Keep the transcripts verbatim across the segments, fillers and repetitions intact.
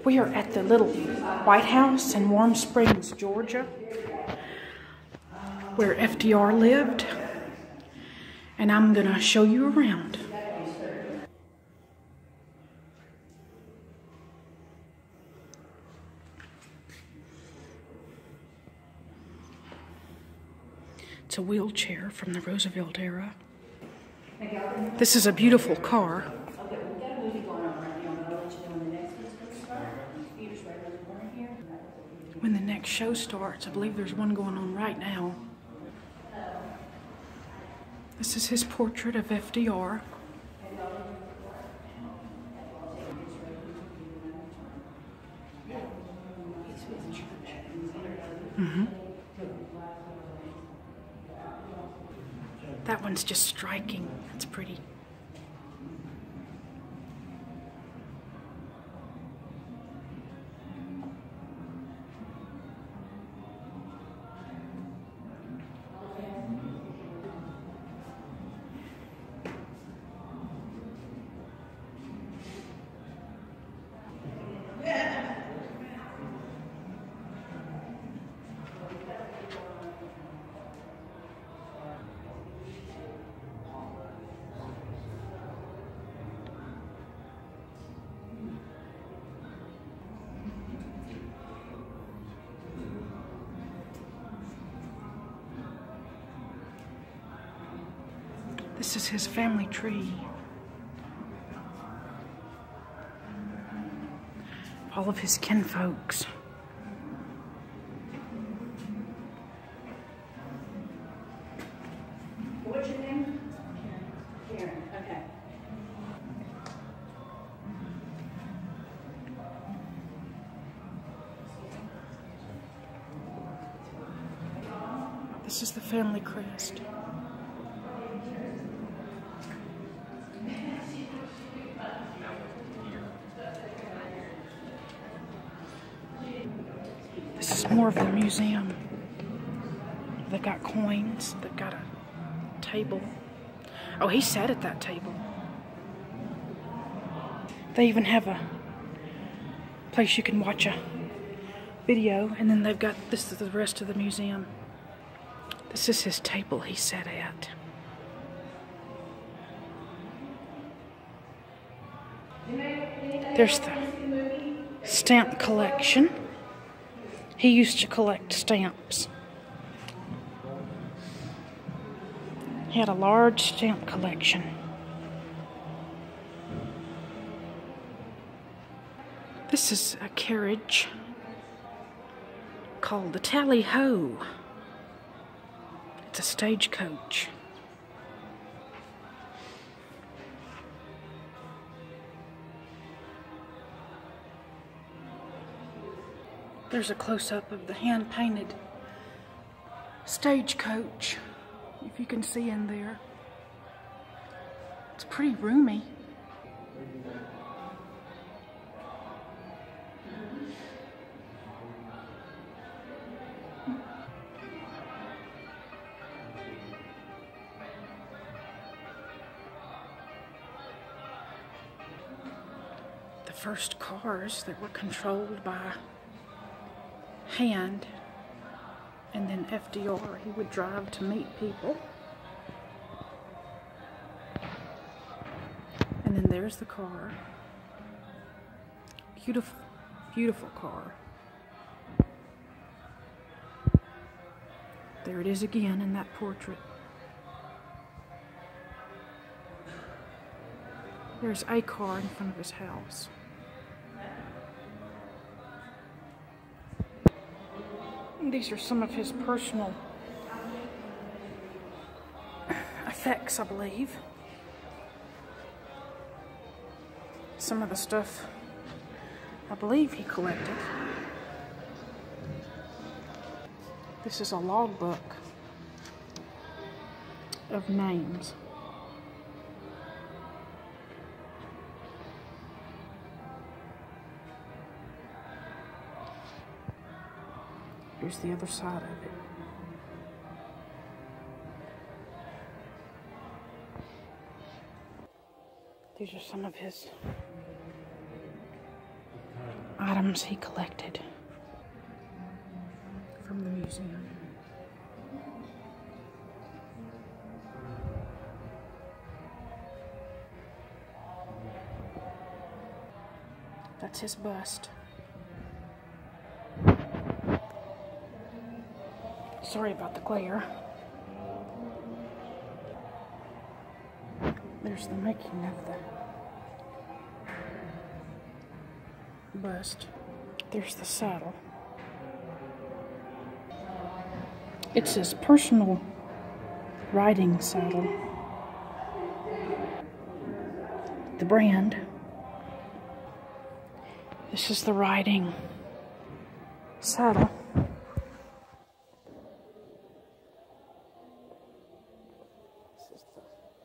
We are at the little White House in Warm Springs, Georgia, where F D R lived, and I'm gonna show you around. It's a wheelchair from the Roosevelt era. This is a beautiful car. When the next show starts, I believe there's one going on right now. This is his portrait of F D R. Mm-hmm. That one's just striking. It's pretty. This is his family tree. All of his kinfolks. What's your name? Karen. Okay. This is the family crest. This is more of the museum. They've got coins. They've got a table. Oh, he sat at that table. They even have a place you can watch a video, and then they've got this is the rest of the museum. This is his table he sat at. There's the stamp collection. He used to collect stamps. He had a large stamp collection. This is a carriage called the Tally-Ho. It's a stagecoach. There's a close-up of the hand-painted stagecoach, if you can see in there. It's pretty roomy. The first cars that were controlled by hand, and then F D R, he would drive to meet people. And then there's the car. Beautiful, beautiful car. There it is again in that portrait. There's a car in front of his house. These are some of his personal effects, I believe. Some of the stuff I believe he collected. This is a logbook of names. Here's the other side of it. These are some of his items he collected from the museum. That's his bust. Sorry about the glare. There's the making of the bust. There's the saddle. It's his personal riding saddle. The brand. This is the riding saddle. This is the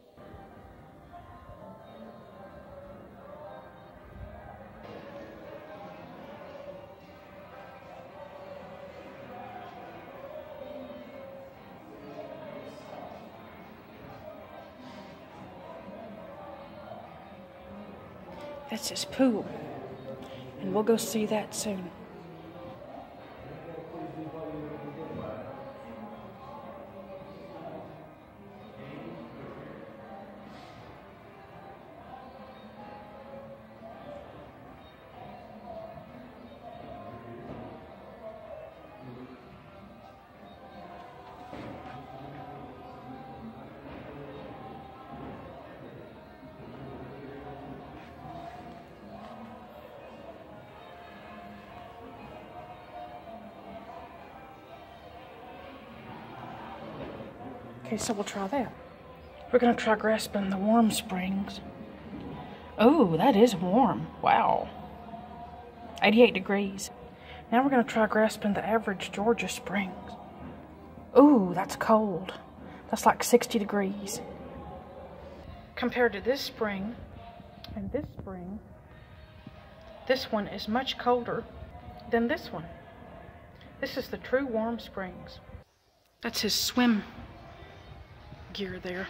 That's his pool. And we'll go see that soon. Okay, so we'll try that. We're gonna try grasping the warm springs. Oh, that is warm. Wow. eighty-eight degrees. Now we're gonna try grasping the average Georgia springs. Ooh, that's cold. That's like sixty degrees. Compared to this spring and this spring, this one is much colder than this one. This is the true warm springs. That's his swim gear there.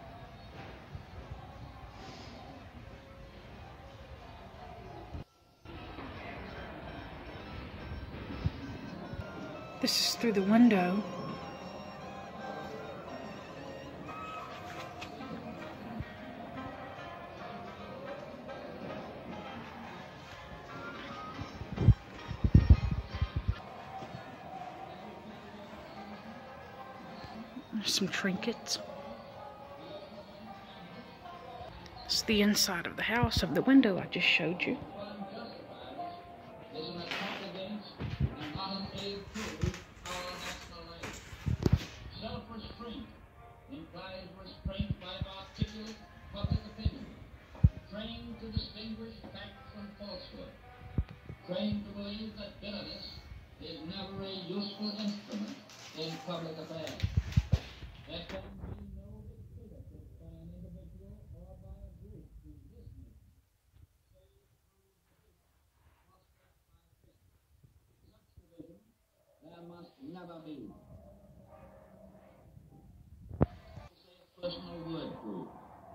This is through the window. There's some trinkets. It's the inside of the house of the window I just showed you. Self-restraint implies restraint by articulate public opinion, trained to distinguish fact from falsehood, trained to believe that bitterness is never a useful instrument in public affairs. There can be no dictatorship by an individual or by a group in business. Such division there must never be. Personal word for you.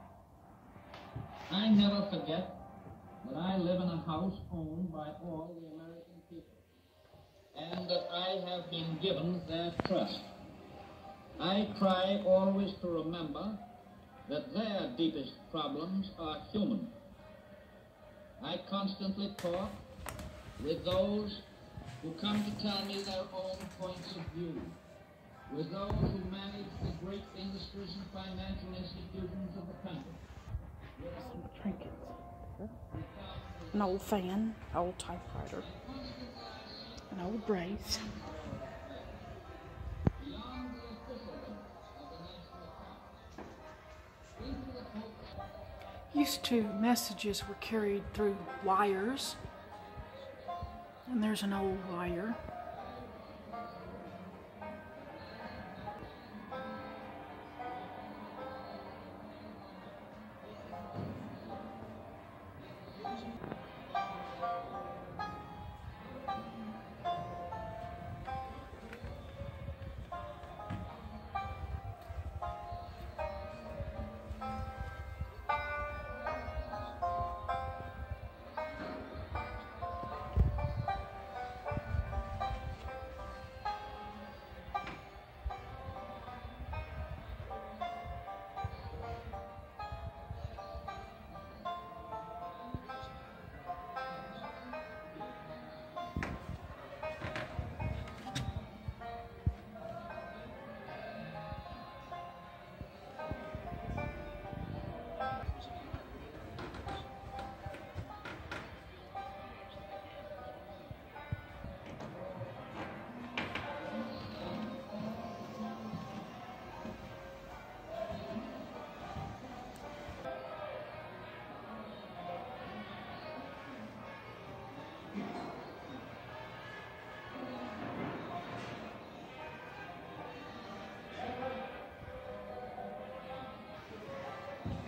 I never forget that I live in a house owned by all the American people, and that I have been given their trust. I try always to remember that their deepest problems are human. I constantly talk with those who come to tell me their own points of view, with those who manage the great industries and financial institutions of the country. Some trinkets. An old fan, old typewriter, an old brace. Used to, messages were carried through wires, and there's an old wire.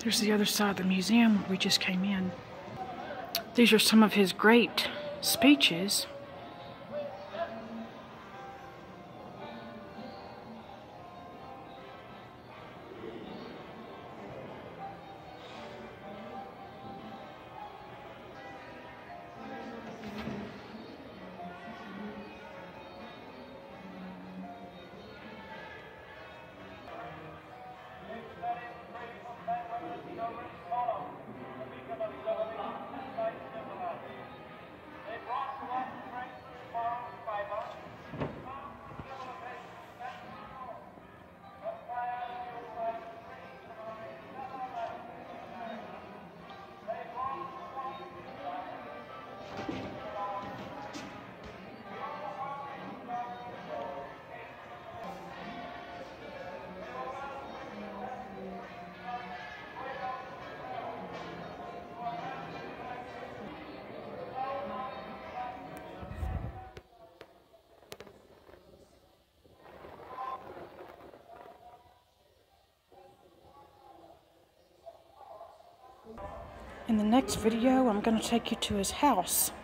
There's the other side of the museum where we just came in. These are some of his great speeches. In the next video, I'm going to take you to his house.